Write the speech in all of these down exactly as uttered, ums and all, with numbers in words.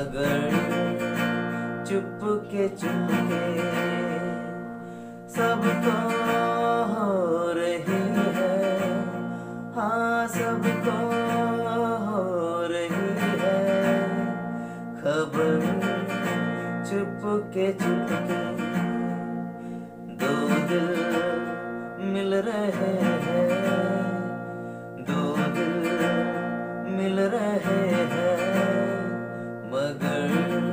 मगर चुपके चुपके सबको हो रही है, हाँ सबको हो रही है खबर। चुपके चुपके दो दिल मिल रहे हैं, दो दिल मिल रहे हैं मगर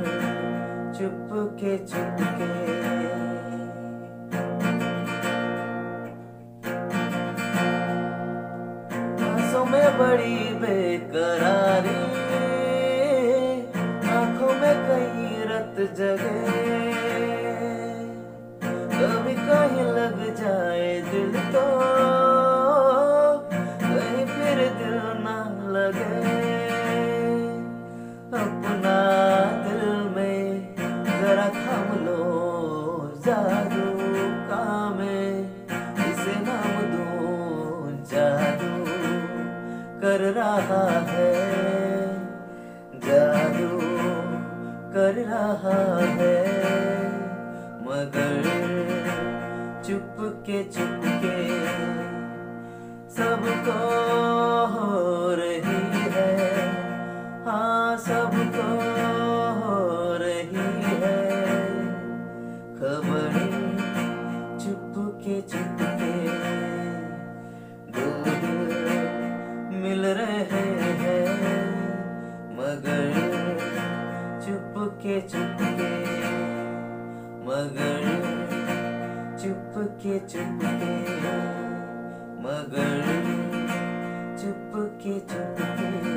चुपके चुपके। आंसों में बड़ी बेकरारी, आंखों में कई रत जगे, कभी कहीं लग जाए दिल तो कहीं फिर दिल ना लगे। अपना दिल में जरा थाम लो जादू का, मैं इसे नाम दूं जादू कर रहा है, जादू कर रहा है मगर चुपके चुपके सबको हो रही है, हाँ सबको हो रही है खबर। चुपके चुपके दो दिल मिल रहे हैं मगर चुपके चुपके, मगर चुपके चुपके, मगर चुपके चुपके।